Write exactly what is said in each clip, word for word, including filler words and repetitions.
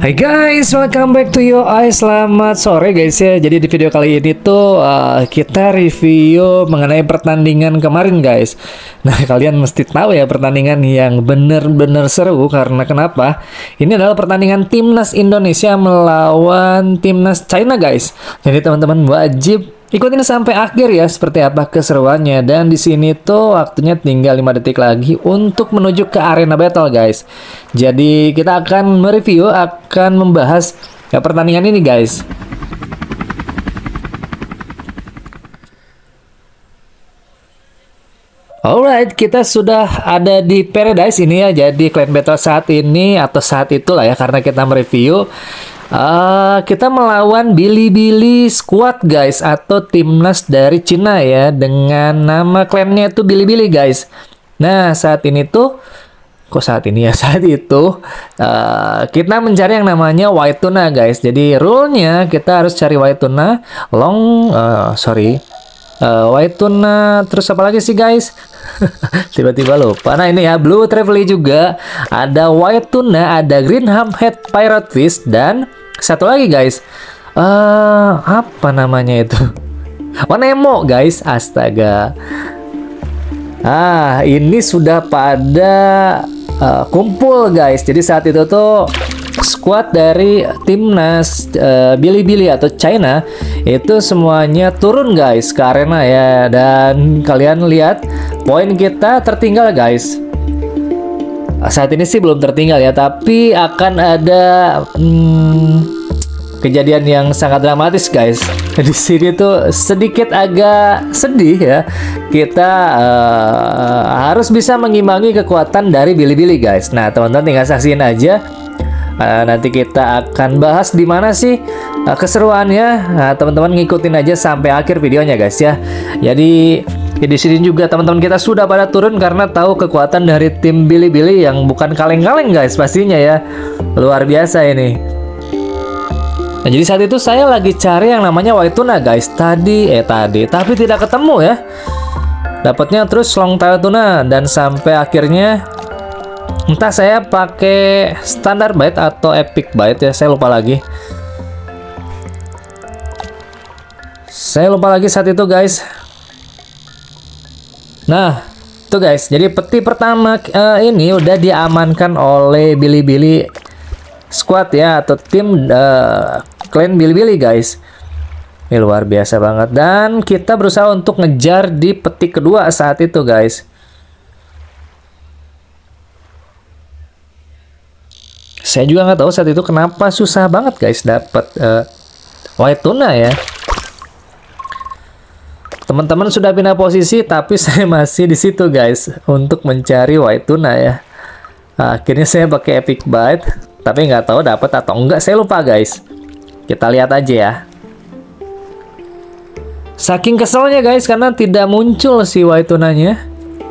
Hai guys, welcome back to Yo I. Selamat sore guys ya. Jadi di video kali ini tuh uh, kita review mengenai pertandingan kemarin guys. Nah kalian mesti tahu ya pertandingan yang bener-bener seru. Karena kenapa? Ini adalah pertandingan Timnas Indonesia melawan Timnas China guys. Jadi teman-teman wajib ikutin sampai akhir ya seperti apa keseruannya. Dan di sini tuh waktunya tinggal lima detik lagi untuk menuju ke arena battle guys. Jadi kita akan mereview, akan membahas ya, pertandingan ini guys. Alright, kita sudah ada di Paradise ini ya. Jadi clan battle saat ini atau saat itulah ya, karena kita mereview. Uh, kita melawan Bilibili Squad guys, atau timnas dari Cina ya, dengan nama klannya itu Bilibili guys. Nah saat ini tuh, kok saat ini ya, saat itu uh, kita mencari yang namanya white tuna guys. Jadi rule-nya kita harus cari white tuna, long, uh, sorry, uh, white tuna, terus apa lagi sih guys? Tiba-tiba lupa. Nah ini ya, blue trevally juga, ada white tuna, ada green hamhead pirate fish, dan satu lagi guys, uh, apa namanya itu? Wanemo guys, astaga. Ah ini sudah pada uh, kumpul guys. Jadi saat itu tuh squad dari timnas uh, Bilibili atau China itu semuanya turun guys ke arena ya. Dan kalian lihat poin kita tertinggal guys. Saat ini sih belum tertinggal ya, tapi akan ada hmm, kejadian yang sangat dramatis guys. Di sini tuh sedikit agak sedih ya. Kita uh, harus bisa mengimbangi kekuatan dari Bilibili guys. Nah teman-teman tinggal saksiin aja. Uh, nanti kita akan bahas di mana sih uh, keseruannya. Nah, teman-teman ngikutin aja sampai akhir videonya guys ya. Jadi ya, di sini juga teman-teman kita sudah pada turun karena tahu kekuatan dari tim Bilibili yang bukan kaleng-kaleng guys pastinya ya. Luar biasa ini. Nah, jadi saat itu saya lagi cari yang namanya white tuna guys. Tadi eh tadi tapi tidak ketemu ya. Dapatnya terus long tail tuna, dan sampai akhirnya entah saya pakai standar bite atau epic bite ya, saya lupa lagi. Saya lupa lagi saat itu guys. Nah, itu guys. Jadi peti pertama uh, ini udah diamankan oleh Bilibili Squad ya, atau tim uh, clan Bilibili guys. Ini luar biasa banget. Dan kita berusaha untuk ngejar di peti kedua saat itu guys. Saya juga nggak tahu saat itu kenapa susah banget guys dapat uh, white tuna ya. Teman-teman sudah pindah posisi, tapi saya masih di situ guys untuk mencari white tuna ya. Nah, akhirnya saya pakai epic bite, tapi nggak tahu dapat atau enggak, saya lupa guys. Kita lihat aja ya. Saking keselnya guys karena tidak muncul si white tunanya.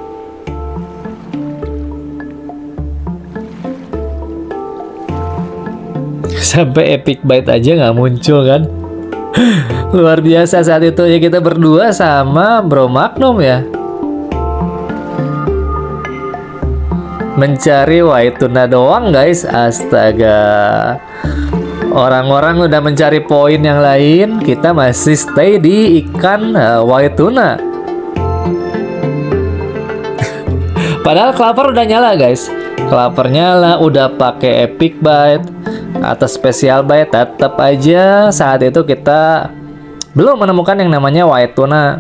Sampai epic bite aja nggak muncul kan. Luar biasa saat itu ya, kita berdua sama Bro Magnum ya mencari white tuna doang guys. Astaga, orang-orang udah mencari poin yang lain, kita masih stay di ikan uh, white tuna. Padahal clapper udah nyala guys, clapper nyala, udah pakai epic bite atau special bite, tetap aja saat itu kita belum menemukan yang namanya white tuna.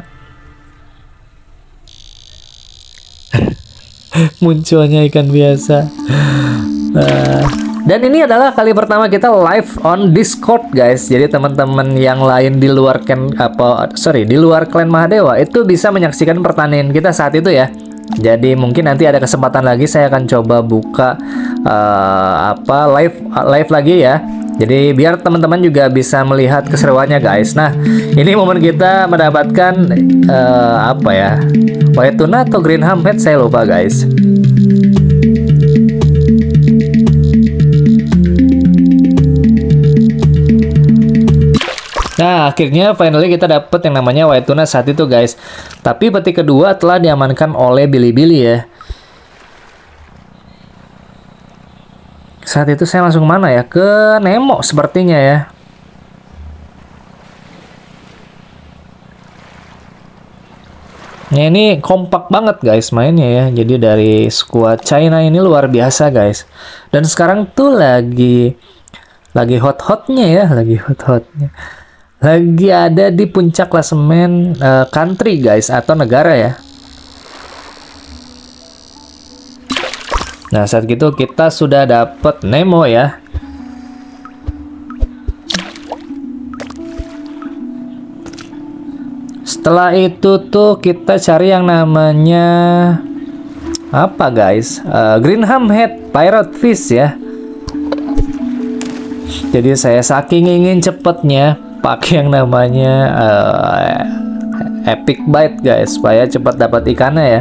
Munculnya ikan biasa. Nah, dan ini adalah kali pertama kita live on Discord guys. Jadi teman-teman yang lain di luar clan apa sorry di luar clan Mahadewa itu bisa menyaksikan pertandingan kita saat itu ya. Jadi mungkin nanti ada kesempatan lagi saya akan coba buka uh, apa live live lagi ya. Jadi biar teman-teman juga bisa melihat keseruannya guys. Nah ini momen kita mendapatkan uh, apa ya, white tuna atau green hamhead, saya lupa guys. Nah, akhirnya finally kita dapat yang namanya white tuna saat itu guys. Tapi peti kedua telah diamankan oleh Bilibili ya. Saat itu saya langsung mana ya? Ke Nemo sepertinya ya. Nah, ini kompak banget guys mainnya ya. Jadi dari squad China ini luar biasa guys. Dan sekarang tuh lagi lagi hot-hotnya ya, lagi hot-hotnya. Lagi ada di puncak klasemen uh, country guys atau negara ya. Nah, saat gitu kita sudah dapat Nemo ya. Setelah itu tuh kita cari yang namanya apa guys? Uh, Green Hammerhead Pirate Fish ya. Jadi saya saking ingin cepetnya pakai yang namanya uh, Epic Bite guys, supaya cepat dapat ikannya ya.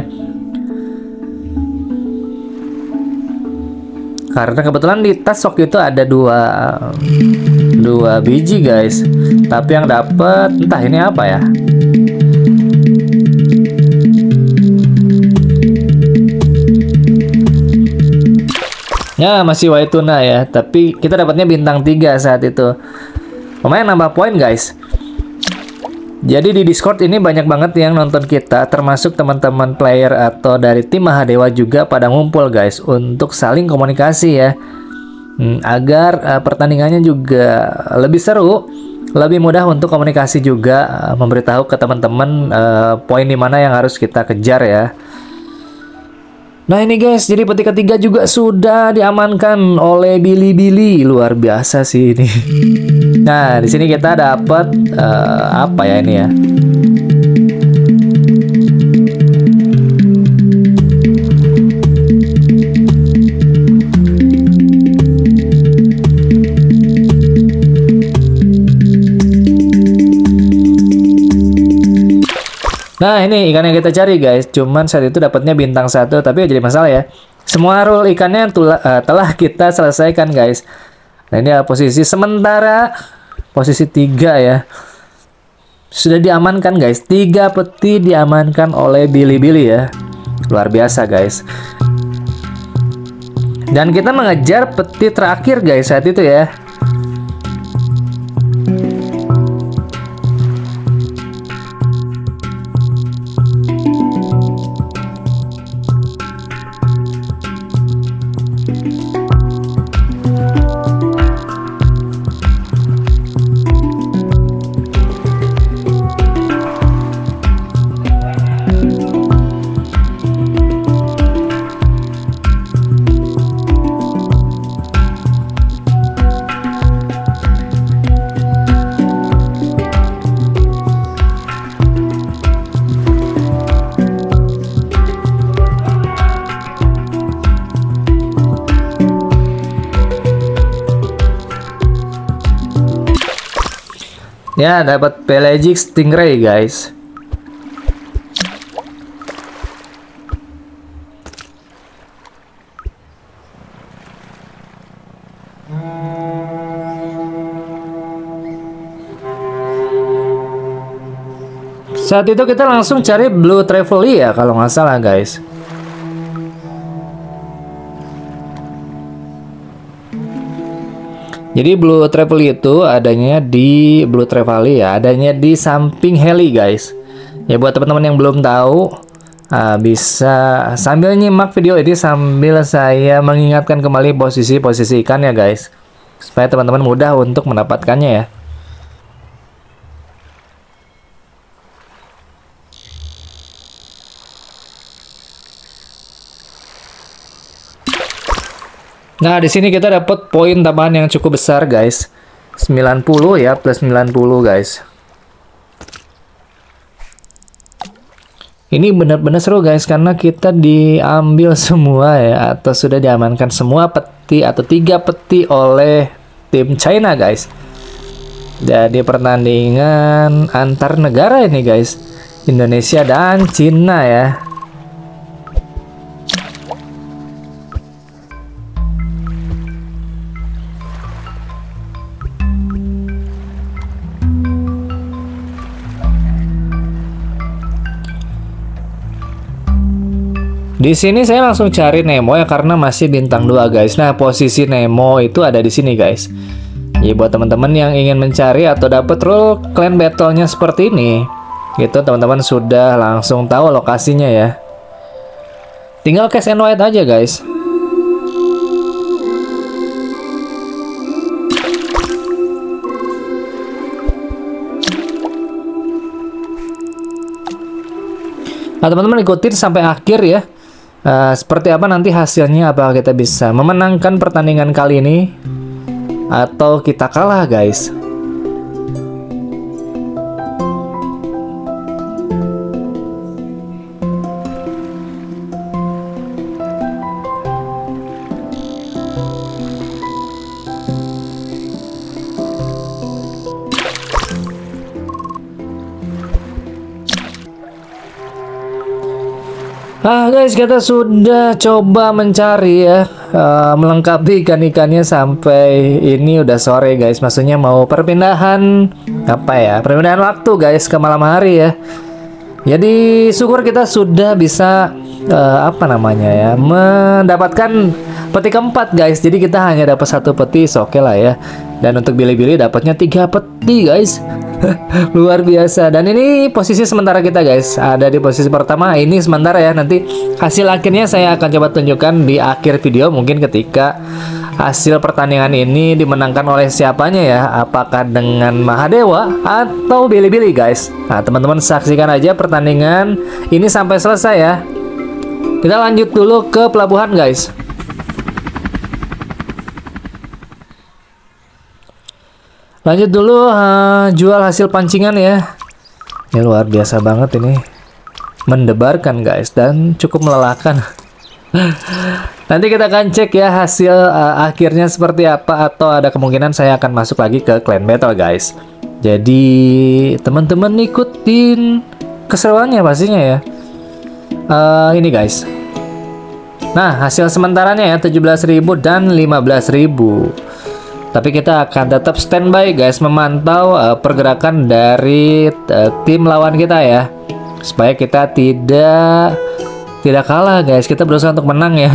Karena kebetulan di tas waktu itu ada dua dua biji guys, tapi yang dapat entah ini apa ya. Ya masih white tuna ya, tapi kita dapatnya bintang tiga saat itu. Lumayan nambah poin guys. Jadi di Discord ini banyak banget yang nonton kita, termasuk teman-teman player atau dari tim Mahadewa juga pada ngumpul guys untuk saling komunikasi ya, hmm, agar uh, pertandingannya juga lebih seru, lebih mudah untuk komunikasi juga, uh, memberitahu ke teman-teman uh, poin di mana yang harus kita kejar ya. Nah ini guys, jadi peti ketiga juga sudah diamankan oleh Billy-Billy, luar biasa sih ini. Nah di sini kita dapat uh, apa ya ini ya? Nah ini ikan yang kita cari guys, cuman saat itu dapatnya bintang satu, tapi ya jadi masalah ya. Semua rule ikannya tula, uh, telah kita selesaikan guys. Nah ini posisi sementara, posisi tiga ya. Sudah diamankan guys, tiga peti diamankan oleh Billy-Billy ya. Luar biasa guys. Dan kita mengejar peti terakhir guys saat itu ya. Ya, dapat pelagic stingray, guys. Saat itu kita langsung cari blue trevally ya, kalau nggak salah, guys. Jadi Blue Trevally itu adanya di Blue Trevally ya, adanya di samping heli guys. Ya buat teman-teman yang belum tahu, uh, bisa sambil nyimak video ini sambil saya mengingatkan kembali posisi-posisi ikan ya guys, supaya teman-teman mudah untuk mendapatkannya ya. Nah, di sini kita dapat poin tambahan yang cukup besar, guys. sembilan puluh ya, plus sembilan puluh, guys. Ini benar-benar seru, guys, karena kita diambil semua ya, atau sudah diamankan semua peti atau tiga peti oleh tim China, guys. Jadi pertandingan antar negara ini, guys. Indonesia dan Cina ya. Di sini saya langsung cari Nemo ya karena masih bintang dua guys. Nah, posisi Nemo itu ada di sini guys. Ya buat teman-teman yang ingin mencari atau dapat role clan battle-nya seperti ini, gitu teman-teman sudah langsung tahu lokasinya ya. Tinggal cash and white aja guys. Nah, teman-teman ikutin sampai akhir ya. Uh, seperti apa nanti hasilnya, apakah kita bisa memenangkan pertandingan kali ini atau kita kalah guys. Ah guys, kita sudah coba mencari ya, uh, melengkapi ikan-ikannya sampai ini udah sore guys. Maksudnya mau perpindahan apa ya, perpindahan waktu guys ke malam hari ya. Jadi syukur kita sudah bisa uh, apa namanya ya, mendapatkan peti keempat guys. Jadi kita hanya dapat satu peti, oke okay lah ya. Dan untuk Billy-Billy dapatnya tiga peti guys. Luar biasa. Dan ini posisi sementara kita guys, ada di posisi pertama. Ini sementara ya, nanti hasil akhirnya saya akan coba tunjukkan di akhir video. Mungkin ketika hasil pertandingan ini dimenangkan oleh siapanya ya, apakah dengan Mahadewa atau Billy-Billy guys. Nah teman-teman saksikan aja pertandingan ini sampai selesai ya. Kita lanjut dulu ke pelabuhan guys. Lanjut dulu uh, jual hasil pancingan ya. Ini luar biasa banget ini. Mendebarkan guys dan cukup melelahkan. Nanti kita akan cek ya hasil uh, akhirnya seperti apa, atau ada kemungkinan saya akan masuk lagi ke clan battle guys. Jadi teman-teman ikutin keseruannya pastinya ya. Uh, ini guys. Nah hasil sementaranya ya tujuh belas ribu dan lima belas ribu. Tapi kita akan tetap standby guys, memantau uh, pergerakan dari uh, tim lawan kita ya, supaya kita tidak tidak kalah guys. Kita berusaha untuk menang ya.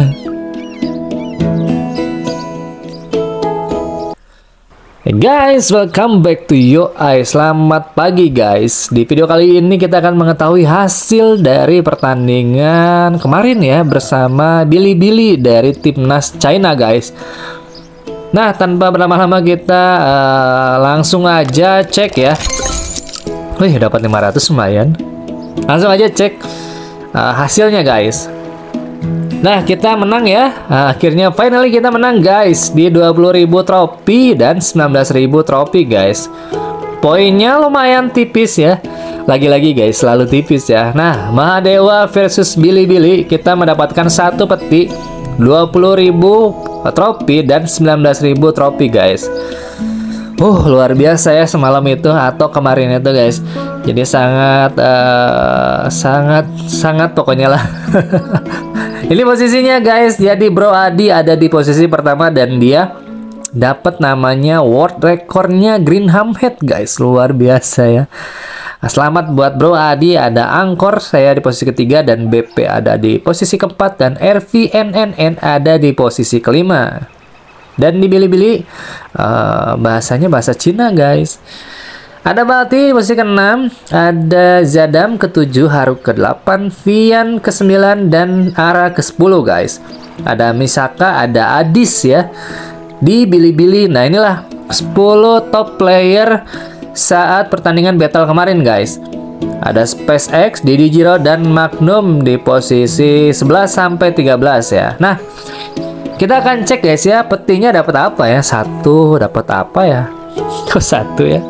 Hey guys, welcome back to U I. Selamat pagi guys. Di video kali ini kita akan mengetahui hasil dari pertandingan kemarin ya, bersama Billy-Billy dari timnas China guys. Nah, tanpa berlama-lama kita uh, langsung aja cek ya. Wih, dapat lima ratus lumayan. Langsung aja cek uh, hasilnya guys. Nah, kita menang ya. Nah, akhirnya finally kita menang guys di dua puluh ribu trofi dan sembilan belas ribu trofi guys. Poinnya lumayan tipis ya. Lagi-lagi guys, selalu tipis ya. Nah, Mahadewa versus Billy-Billy, kita mendapatkan satu peti, dua puluh ribu trofi dan sembilan belas ribu trofi guys. Uh luar biasa ya semalam itu atau kemarin itu guys. Jadi sangat uh, sangat sangat pokoknya lah. Ini posisinya guys. Jadi Bro Adi ada di posisi pertama dan dia dapat namanya world recordnya Green Hamhead guys. Luar biasa ya. Selamat buat Bro Adi. Ada Angkor, saya di posisi ketiga, dan B P ada di posisi keempat, dan R V N N N ada di posisi kelima. Dan di Billy-Billy uh, bahasanya bahasa Cina guys. Ada Balti di posisi keenam, ada Zadam ketujuh, Haru ke delapan, Vian ke sembilan, dan Ara ke sepuluh guys. Ada Misaka, ada Adis ya di Billy-Billy. Nah inilah sepuluh top player saat pertandingan battle kemarin guys. Ada SpaceX, Didi Jiro, dan Magnum di posisi sebelas sampai tiga belas ya. Nah, kita akan cek guys ya, petinya dapat apa ya? Satu, dapat apa ya? Kok satu ya?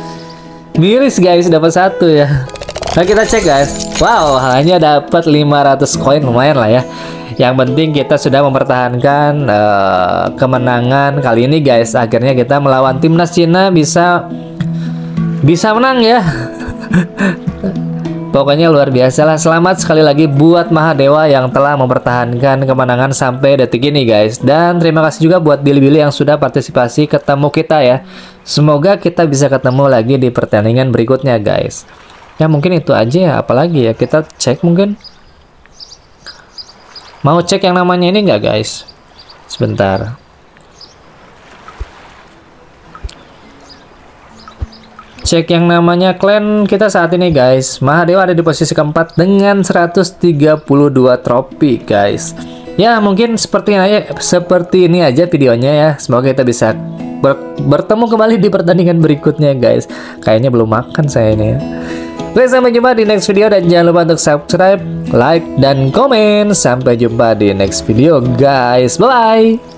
Miris guys, dapat satu ya. Nah, kita cek guys. Wow, hanya dapat lima ratus koin, lumayan lah ya. Yang penting kita sudah mempertahankan uh, kemenangan kali ini guys. Akhirnya kita melawan timnas Cina bisa bisa menang ya. Pokoknya luar biasa lah. Selamat sekali lagi buat Mahadewa yang telah mempertahankan kemenangan sampai detik ini guys. Dan terima kasih juga buat Billy-Billy yang sudah partisipasi ketemu kita ya. Semoga kita bisa ketemu lagi di pertandingan berikutnya guys. Ya mungkin itu aja ya. Apalagi ya, kita cek mungkin. Mau cek yang namanya ini nggak guys? Sebentar. Cek yang namanya klan kita saat ini guys. Mahadewa ada di posisi keempat dengan seratus tiga puluh dua trofi guys. Ya mungkin seperti ini aja, seperti ini aja videonya ya. Semoga kita bisa ber bertemu kembali di pertandingan berikutnya guys. Kayaknya belum makan saya ini ya. Oke, sampai jumpa di next video dan jangan lupa untuk subscribe, like, dan komen. Sampai jumpa di next video guys. Bye bye.